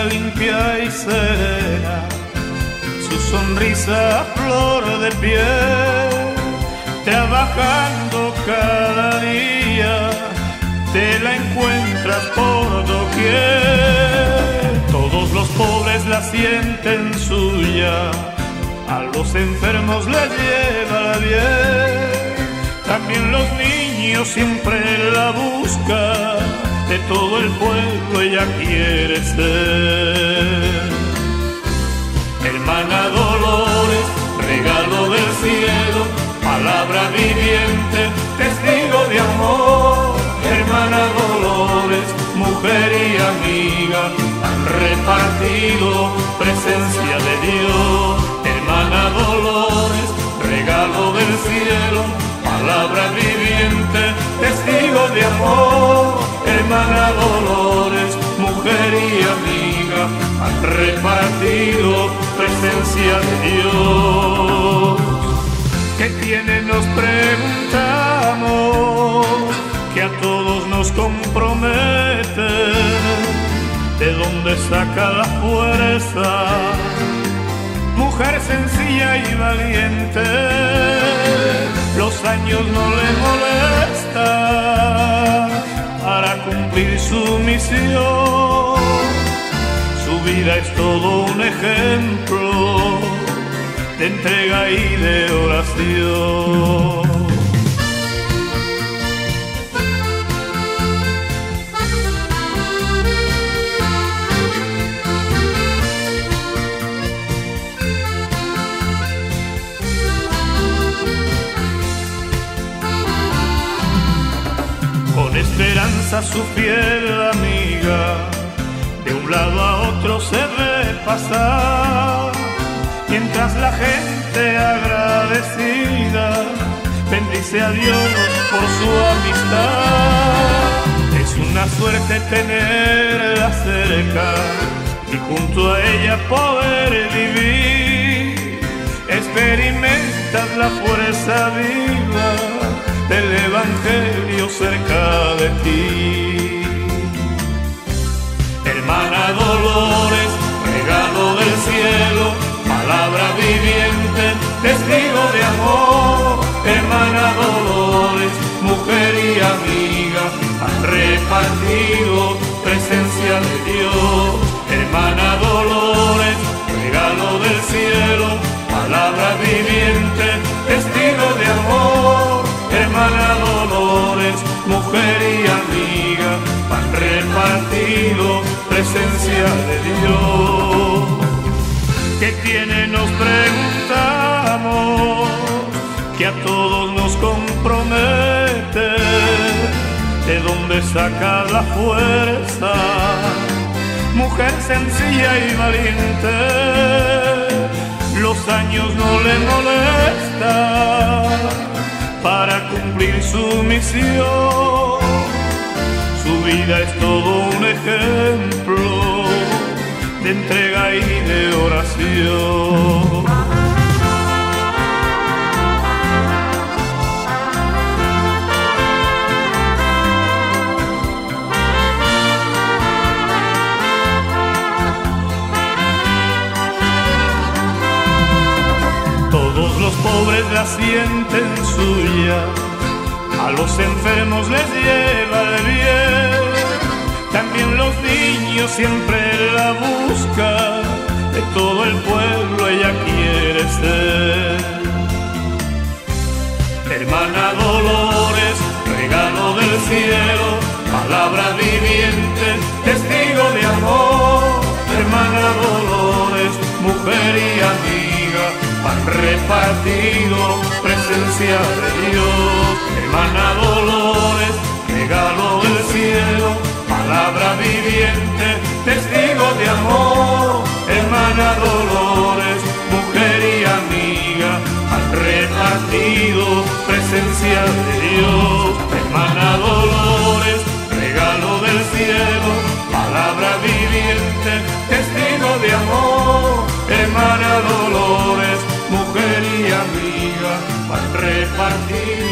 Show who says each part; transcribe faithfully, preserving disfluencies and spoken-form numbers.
Speaker 1: limpia y serena, su sonrisa flor de piel, trabajando cada día, te la encuentras por doquier. Todos los pobres la sienten suya, a los enfermos les lleva bien, también los niños siempre la buscan, de todo el pueblo ella quiere ser. Hermana Dolores, regalo del cielo, palabra viviente, testigo de amor. Hermana Dolores, mujer y amiga, han repartido presencia de Dios. Hermana Dolores, regalo del cielo, palabra viviente, testigo de amor. Hermana Dolores, mujer y amiga, han repartido presencia de Dios. ¿Qué tiene? Nos preguntamos, que a todos nos compromete. ¿De dónde saca la fuerza? Mujer sencilla y valiente, los años no le molestan para cumplir su misión. Su vida es todo un ejemplo de entrega y de oración. Con esperanza su fiel amiga, de un lado a otro se ve pasar, mientras la gente agradecida bendice a Dios por su amistad. Es una suerte tenerla cerca y junto a ella poder vivir. Experimentas la fuerza viva del Evangelio cerca de ti. Hermana Dolores, regalo del cielo, palabra viviente, testigo de amor. Hermana Dolores, mujer y amiga, han repartido presencia de Dios. Hermana Dolores, regalo del cielo, palabra viviente, testigo de amor. Hermana Dolores, mujer y amiga, han repartido presencia de Dios. ¿Qué tiene? Nos preguntamos, que a todos nos compromete. ¿De dónde saca la fuerza? Mujer sencilla y valiente, los años no le molestan para cumplir su misión. Su vida es todo un ejemplo de entrega y de oración. Todos los pobres la sienten suya, a los enfermos les lleva el bien, también los niños siempre la buscan, de todo el pueblo ella quiere ser. Hermana Dolores, regalo del cielo, palabra viviente, testigo de amor. Hermana Dolores, mujer y amiga, han repartido presencia de Dios. Hermana Dolores, regalo del cielo, palabra viviente, testigo de amor. Hermana Dolores, mujer y amiga, han repartido presencia de Dios. Hermana Dolores, regalo del cielo, palabra viviente, testigo de amor. Hermana Dolores, mujer y amiga, han repartido